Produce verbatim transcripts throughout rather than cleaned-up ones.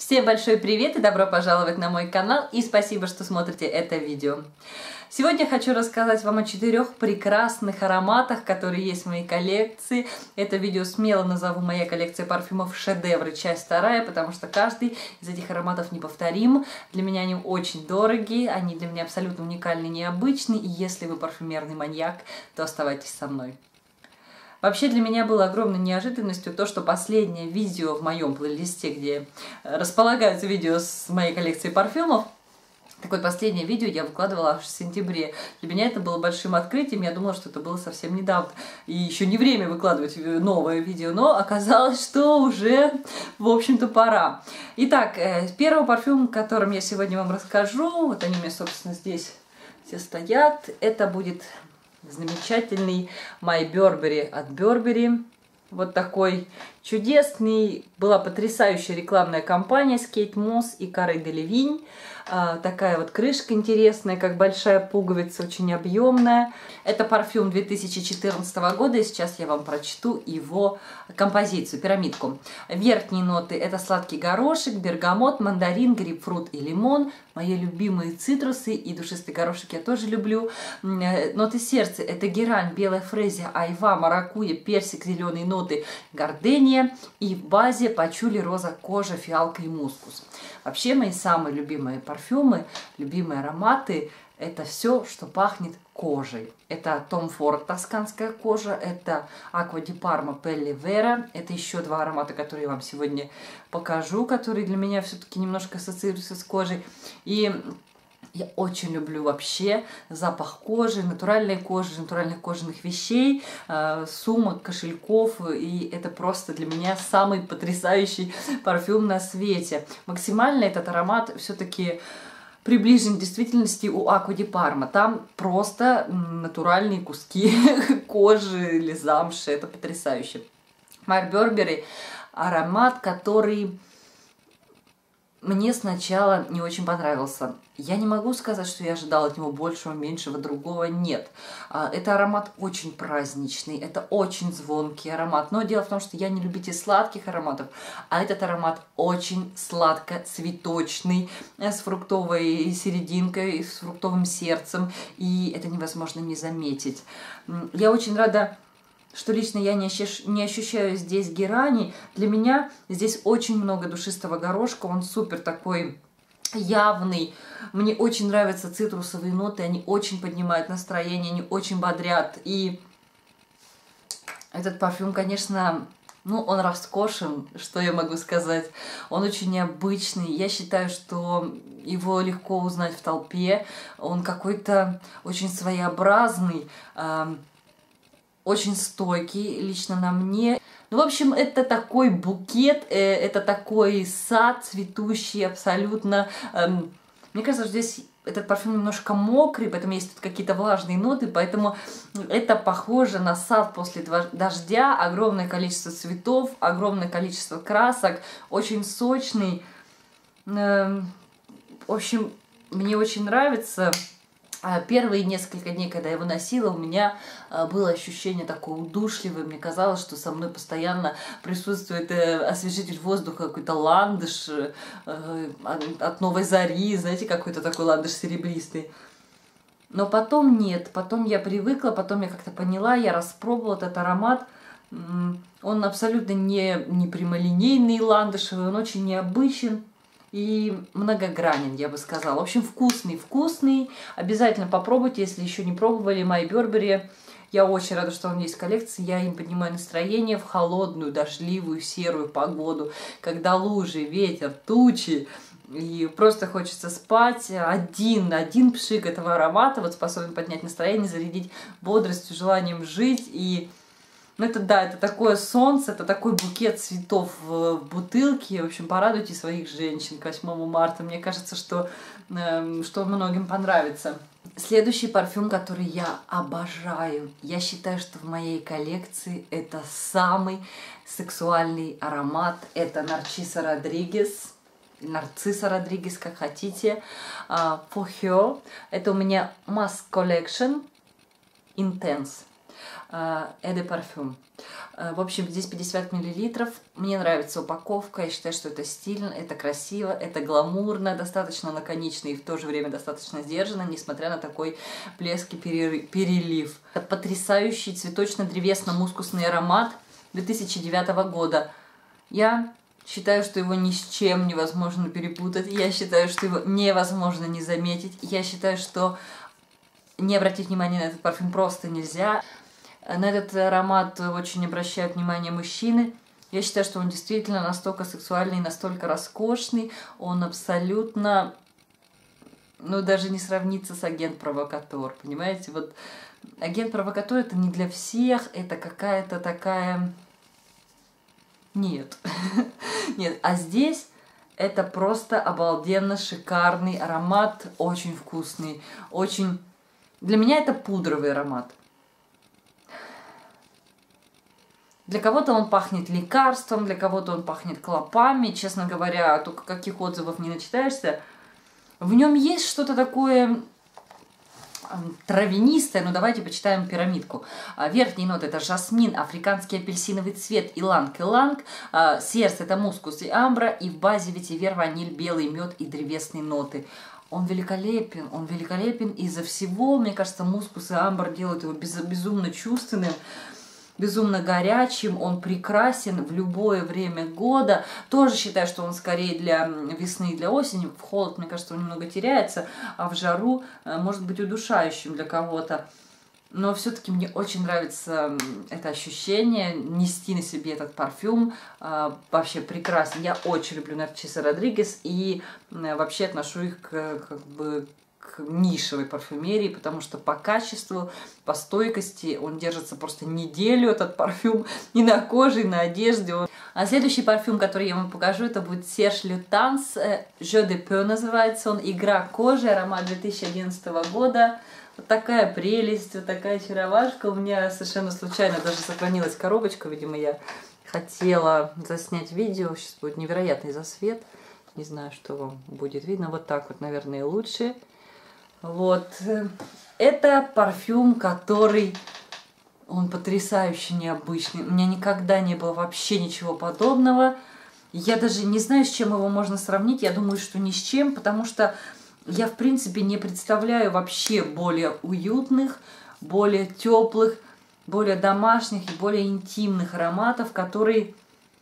Всем большой привет и добро пожаловать на мой канал, и спасибо, что смотрите это видео. Сегодня хочу рассказать вам о четырех прекрасных ароматах, которые есть в моей коллекции. Это видео смело назову «Моя коллекция парфюмов шедевры», часть вторая, потому что каждый из этих ароматов неповторим. Для меня они очень дорогие, они для меня абсолютно уникальны, необычны, и если вы парфюмерный маньяк, то оставайтесь со мной. Вообще для меня было огромной неожиданностью то, что последнее видео в моем плейлисте, где располагаются видео с моей коллекцией парфюмов, такое последнее видео я выкладывала аж в сентябре. Для меня это было большим открытием, я думала, что это было совсем недавно. И еще не время выкладывать новое видео, но оказалось, что уже, в общем-то, пора. Итак, первый парфюм, о котором я сегодня вам расскажу, вот они у меня, собственно, здесь все стоят, это будет замечательный My Burberry от Burberry. Вот такой чудесный. Была потрясающая рекламная кампания с Кейт Мосс и Карой Делевинь. А, такая вот крышка интересная, как большая пуговица, очень объемная. Это парфюм две тысячи четырнадцатого года, и сейчас я вам прочту его композицию, пирамидку. Верхние ноты — это сладкий горошек, бергамот, мандарин, грейпфрут и лимон. Мои любимые цитрусы, и душистый горошек я тоже люблю. Ноты сердца — это герань, белая фрезия, айва, маракуйя, персик, зеленые ноты, гардения. И в базе пачули, роза, кожа, фиалка и мускус. Вообще мои самые любимые парфюмы, любимые ароматы — это все, что пахнет кожей. Это Tom Ford тосканская кожа, это Acqua di Parma Pelle Vera. Это еще два аромата, которые я вам сегодня покажу, которые для меня все-таки немножко ассоциируются с кожей. И я очень люблю вообще запах кожи, натуральной кожи, натуральных кожаных вещей, сумок, кошельков. И это просто для меня самый потрясающий парфюм на свете. Максимально этот аромат все-таки приближен к действительности у Acqua di Parma. Там просто натуральные куски кожи или замши. Это потрясающе. My Burberry аромат, который мне сначала не очень понравился. Я не могу сказать, что я ожидала от него большего, меньшего, другого. Нет. Это аромат очень праздничный, это очень звонкий аромат. Но дело в том, что я не любитель сладких ароматов, а этот аромат очень сладко-цветочный, с фруктовой серединкой, с фруктовым сердцем. И это невозможно не заметить. Я очень рада, что лично я не ощущаю, не ощущаю здесь герани. Для меня здесь очень много душистого горошка, он супер такой явный. Мне очень нравятся цитрусовые ноты, они очень поднимают настроение, они очень бодрят. И этот парфюм, конечно, ну, он роскошен, что я могу сказать. Он очень необычный. Я считаю, что его легко узнать в толпе. Он какой-то очень своеобразный, очень стойкий лично на мне. Ну, в общем, это такой букет, э, это такой сад цветущий абсолютно. Эм, мне кажется, что здесь этот парфюм немножко мокрый, поэтому есть тут какие-то влажные ноты, поэтому это похоже на сад после дождя. Огромное количество цветов, огромное количество красок, очень сочный. Эм, в общем, мне очень нравится. Первые несколько дней, когда я его носила, у меня было ощущение такое удушливое. Мне казалось, что со мной постоянно присутствует освежитель воздуха, какой-то ландыш от новой зари, знаете, какой-то такой ландыш серебристый. Но потом нет, потом я привыкла, потом я как-то поняла, я распробовала этот аромат. Он абсолютно не, не прямолинейный ландышевый, он очень необычен и многогранен, я бы сказала. В общем, вкусный, вкусный. Обязательно попробуйте, если еще не пробовали My Burberry. Я очень рада, что он есть в коллекции. Я им поднимаю настроение в холодную, дождливую, серую погоду, когда лужи, ветер, тучи. И просто хочется спать. Один, один пшик этого аромата вот способен поднять настроение, зарядить бодростью, желанием жить. И ну, это да, это такое солнце, это такой букет цветов в бутылке. В общем, порадуйте своих женщин к восьмому марта. Мне кажется, что, э, что многим понравится. Следующий парфюм, который я обожаю. Я считаю, что в моей коллекции это самый сексуальный аромат. Это Нарцисса Родригес. Нарцисса Родригес, как хотите. Uh, For Her. Это у меня Mask Collection Intense. Eau de Parfum. В общем, здесь пятьдесят миллилитров. Мне нравится упаковка. Я считаю, что это стильно, это красиво, это гламурно, достаточно лаконично и в то же время достаточно сдержанно, несмотря на такой блеск и перелив. Это потрясающий цветочно-древесно-мускусный аромат две тысячи девятого года. Я считаю, что его ни с чем невозможно перепутать. Я считаю, что его невозможно не заметить. Я считаю, что не обратить внимание на этот парфюм просто нельзя. На этот аромат очень обращают внимание мужчины. Я считаю, что он действительно настолько сексуальный, настолько роскошный. Он абсолютно, ну, даже не сравнится с агент-провокатор. Понимаете, вот агент-провокатор это не для всех, это какая-то такая... Нет. Нет, а здесь это просто обалденно шикарный аромат, очень вкусный, очень... Для меня это пудровый аромат. Для кого-то он пахнет лекарством, для кого-то он пахнет клопами. Честно говоря, только каких отзывов не начитаешься. В нем есть что-то такое травянистое. Ну, давайте почитаем пирамидку. Верхние ноты — это жасмин, африканский апельсиновый цвет, иланг-иланг. Сердце — это мускус и амбра. И в базе ветивер, ваниль, белый мед и древесные ноты. Он великолепен, он великолепен из-за всего. Мне кажется, мускус и амбр делают его без, безумно чувственным, безумно горячим, он прекрасен в любое время года. Тоже считаю, что он скорее для весны и для осени. В холод, мне кажется, он немного теряется, а в жару может быть удушающим для кого-то. Но все-таки мне очень нравится это ощущение, нести на себе этот парфюм. Вообще прекрасно. Я очень люблю Нарциссо Родригес и вообще отношу их к, как бы, к нишевой парфюмерии, потому что по качеству, по стойкости он держится просто неделю, этот парфюм, и на коже, и на одежде. А следующий парфюм, который я вам покажу, это будет Serge Lutens, Jeu de Peau называется он, игра кожи, аромат две тысячи одиннадцатого года. Вот такая прелесть, вот такая очаровашка. У меня совершенно случайно даже сохранилась коробочка, видимо, я хотела заснять видео, сейчас будет невероятный засвет, не знаю, что вам будет видно, вот так вот, наверное, лучше. Вот, это парфюм, который, он потрясающе необычный. У меня никогда не было вообще ничего подобного. Я даже не знаю, с чем его можно сравнить. Я думаю, что ни с чем, потому что я, в принципе, не представляю вообще более уютных, более теплых, более домашних и более интимных ароматов, которые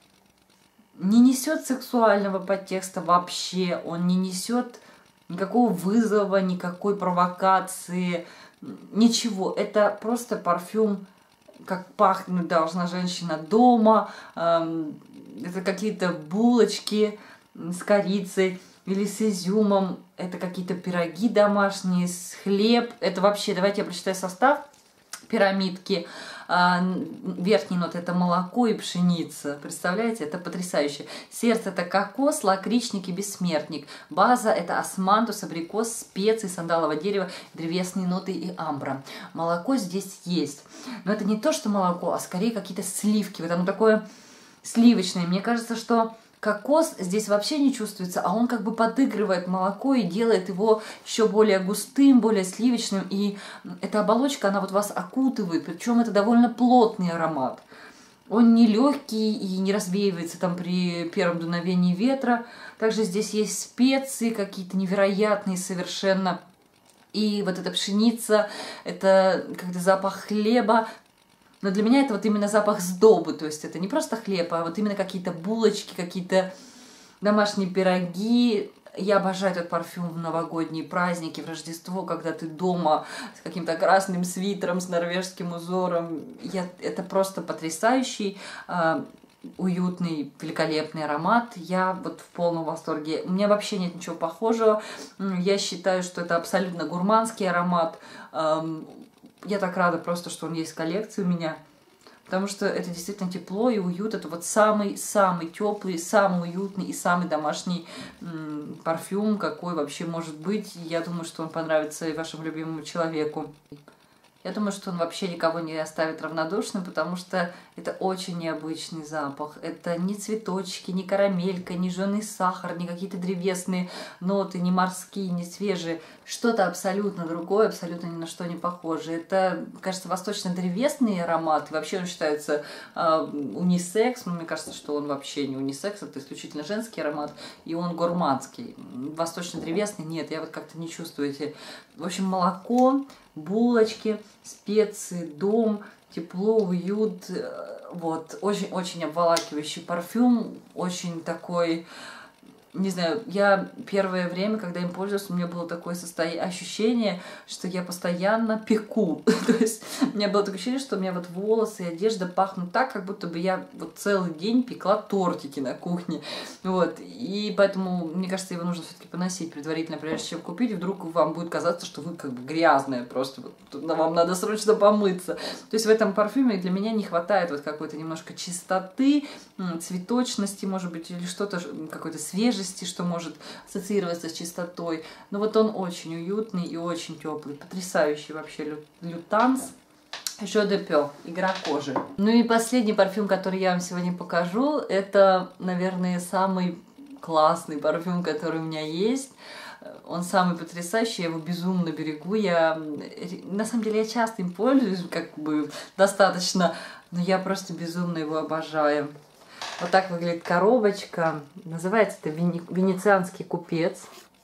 не несет сексуального подтекста вообще. Он не несет никакого вызова, никакой провокации, ничего. Это просто парфюм, как пахнуть должна женщина дома. Это какие-то булочки с корицей или с изюмом. Это какие-то пироги домашние, с хлеб. Это вообще, давайте я прочитаю состав пирамидки. Верхние ноты — это молоко и пшеница. Представляете, это потрясающе. Сердце — это кокос, лакричник и бессмертник. База — это османтус, абрикос, специи, сандаловое дерево, древесные ноты и амбра. Молоко здесь есть. Но это не то, что молоко, а скорее какие-то сливки. Вот оно такое сливочное. Мне кажется, что кокос здесь вообще не чувствуется, а он как бы подыгрывает молоко и делает его еще более густым, более сливочным. И эта оболочка, она вот вас окутывает, причем это довольно плотный аромат. Он не легкий и не развеивается там при первом дуновении ветра. Также здесь есть специи какие-то невероятные совершенно. И вот эта пшеница, это как-то запах хлеба. Но для меня это вот именно запах сдобы, то есть это не просто хлеб, а вот именно какие-то булочки, какие-то домашние пироги. Я обожаю этот парфюм в новогодние праздники, в Рождество, когда ты дома с каким-то красным свитером, с норвежским узором. Я, это просто потрясающий, э, уютный, великолепный аромат. Я вот в полном восторге. У меня вообще нет ничего похожего. Я считаю, что это абсолютно гурманский аромат. Э, Я так рада просто, что он есть в коллекции у меня, потому что это действительно тепло и уют. Это вот самый-самый теплый, самый уютный и самый домашний м, парфюм, какой вообще может быть. Я думаю, что он понравится и вашему любимому человеку. Я думаю, что он вообще никого не оставит равнодушным, потому что это очень необычный запах. Это не цветочки, не карамелька, не жженый сахар, не какие-то древесные ноты, не морские, не свежие. Что-то абсолютно другое, абсолютно ни на что не похоже. Это, кажется, восточно-древесный аромат. И вообще он считается э, унисекс. Но мне кажется, что он вообще не унисекс, это исключительно женский аромат. И он гурманский. Восточно-древесный нет, я вот как-то не чувствую эти... В общем, молоко, булочки, специи, дом, тепло, уют. Вот, очень-очень обволакивающий парфюм, очень такой... Не знаю, я первое время, когда им пользовалась, у меня было такое состояние, ощущение, что я постоянно пеку. То есть у меня было такое ощущение, что у меня вот волосы и одежда пахнут так, как будто бы я вот целый день пекла тортики на кухне. Вот. И поэтому, мне кажется, его нужно все-таки поносить предварительно, прежде чем купить. Вдруг вам будет казаться, что вы как бы грязная просто. Вот, вам надо срочно помыться. То есть в этом парфюме для меня не хватает вот какой-то немножко чистоты, цветочности, может быть, или что-то, какой-то свежести, что может ассоциироваться с чистотой. Но вот он очень уютный и очень теплый. Потрясающий вообще лю лютанс. Жо де Пё, игра кожи. Ну и последний парфюм, который я вам сегодня покажу, это, наверное, самый классный парфюм, который у меня есть. Он самый потрясающий, я его безумно берегу. Я, на самом деле, я часто им пользуюсь, как бы достаточно, но я просто безумно его обожаю. Вот так выглядит коробочка. Называется это вене венецианский купец.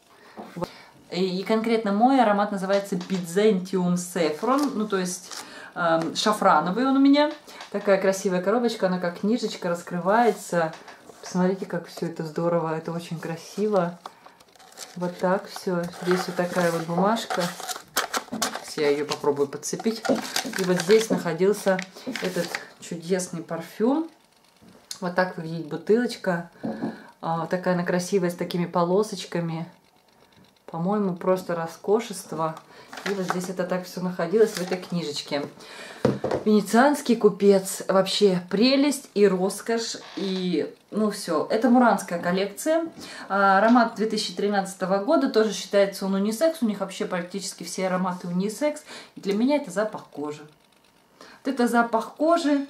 И, и конкретно мой аромат называется Byzantium Saffron. Ну, то есть э, шафрановый он у меня. Такая красивая коробочка, она как книжечка раскрывается. Посмотрите, как все это здорово. Это очень красиво. Вот так все. Здесь вот такая вот бумажка. Сейчас я ее попробую подцепить. И вот здесь находился этот чудесный парфюм. Вот так выглядит бутылочка. А, такая она красивая, с такими полосочками. По-моему, просто роскошество. И вот здесь это так все находилось в этой книжечке. Венецианский купец. Вообще прелесть и роскошь. И, ну, все. Это муранская коллекция. А, аромат две тысячи тринадцатого года. Тоже считается он унисекс. У них вообще практически все ароматы унисекс. И для меня это запах кожи. Вот это запах кожи.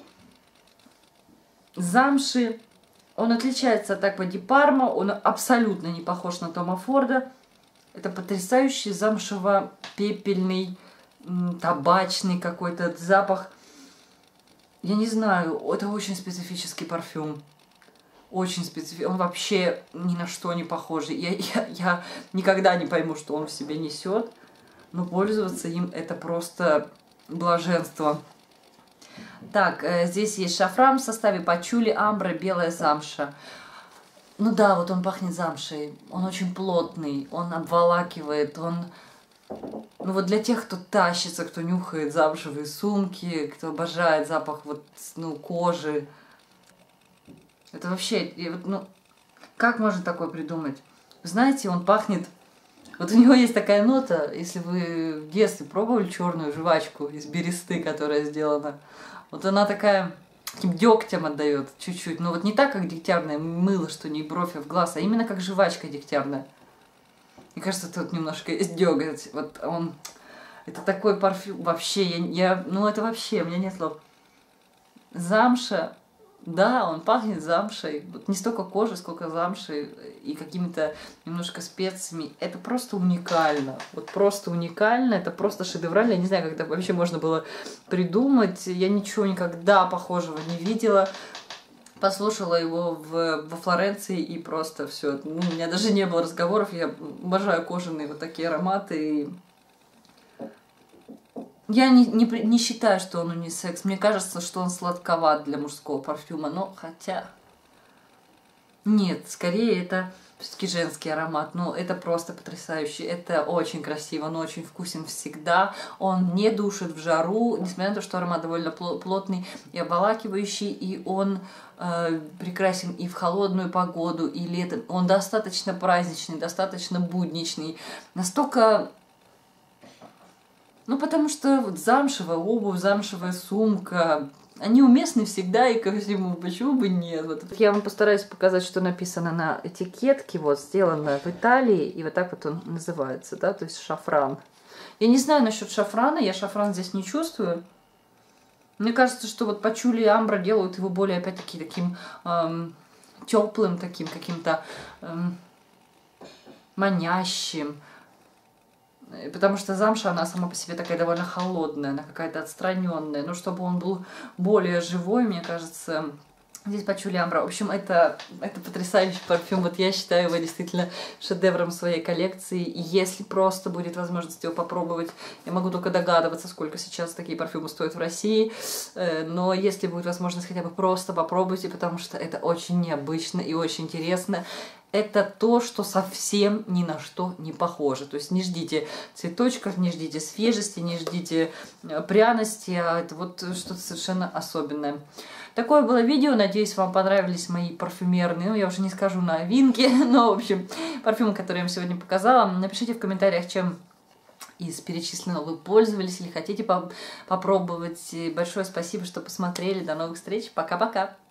Замши. Он отличается от Аква ди Парма, он абсолютно не похож на Тома Форда. Это потрясающий замшево-пепельный, табачный какой-то запах. Я не знаю, это очень специфический парфюм. Очень специфический. Он вообще ни на что не похож. Я, я, я никогда не пойму, что он в себе несет. Но пользоваться им это просто блаженство. Так, здесь есть шафран в составе, пачули, амбра, белая замша. Ну да, вот он пахнет замшей. Он очень плотный, он обволакивает, он... Ну вот для тех, кто тащится, кто нюхает замшевые сумки, кто обожает запах вот, ну, кожи. Это вообще... Ну, как можно такое придумать? Вы знаете, он пахнет... Вот у него есть такая нота, если вы в детстве пробовали черную жвачку из бересты, которая сделана... Вот она такая, таким дегтем отдает чуть-чуть. Но вот не так, как дегтярное мыло, что не бровь, а в глаз, а именно как жвачка дегтярная. Мне кажется, тут немножко есть деготь. Вот он... Это такой парфюм. Вообще, я, я... Ну, это вообще, у меня нет слов. Замша. Да, он пахнет замшей. Вот не столько кожей, сколько замшей и какими-то немножко специями. Это просто уникально. Вот просто уникально. Это просто шедеврально. Я не знаю, как это вообще можно было придумать. Я ничего никогда похожего не видела. Послушала его в, во Флоренции и просто все. Ну, у меня даже не было разговоров. Я обожаю кожаные вот такие ароматы. И... Я не, не, не считаю, что он унисекс. Мне кажется, что он сладковат для мужского парфюма. Но хотя... Нет, скорее это все-таки женский аромат. Но это просто потрясающе. Это очень красиво. Он очень вкусен всегда. Он не душит в жару. Несмотря на то, что аромат довольно плотный и обволакивающий. И он э, прекрасен и в холодную погоду, и летом. Он достаточно праздничный, достаточно будничный. Настолько... Ну, потому что вот замшевая обувь, замшевая сумка, они уместны всегда и ко всему, почему бы нет? Вот. Я вам постараюсь показать, что написано на этикетке, вот, сделано в Италии, и вот так вот он называется, да, то есть шафран. Я не знаю насчет шафрана, я шафран здесь не чувствую. Мне кажется, что вот пачули и амбра делают его более, опять-таки, таким эм, теплым, таким каким-то эм, манящим. Потому что замша, она сама по себе такая довольно холодная, она какая-то отстраненная. Но чтобы он был более живой, мне кажется, здесь пачули амбра. В общем, это, это потрясающий парфюм. Вот я считаю его действительно шедевром своей коллекции. И если просто будет возможность его попробовать, я могу только догадываться, сколько сейчас такие парфюмы стоят в России. Но если будет возможность хотя бы просто попробуйте, потому что это очень необычно и очень интересно. Это то, что совсем ни на что не похоже. То есть не ждите цветочков, не ждите свежести, не ждите пряности, а это вот что-то совершенно особенное. Такое было видео, надеюсь, вам понравились мои парфюмерные, ну, я уже не скажу новинки, но, в общем, парфюмы, которые я вам сегодня показала. Напишите в комментариях, чем из перечисленного вы пользовались или хотите поп попробовать. Большое спасибо, что посмотрели. До новых встреч. Пока-пока.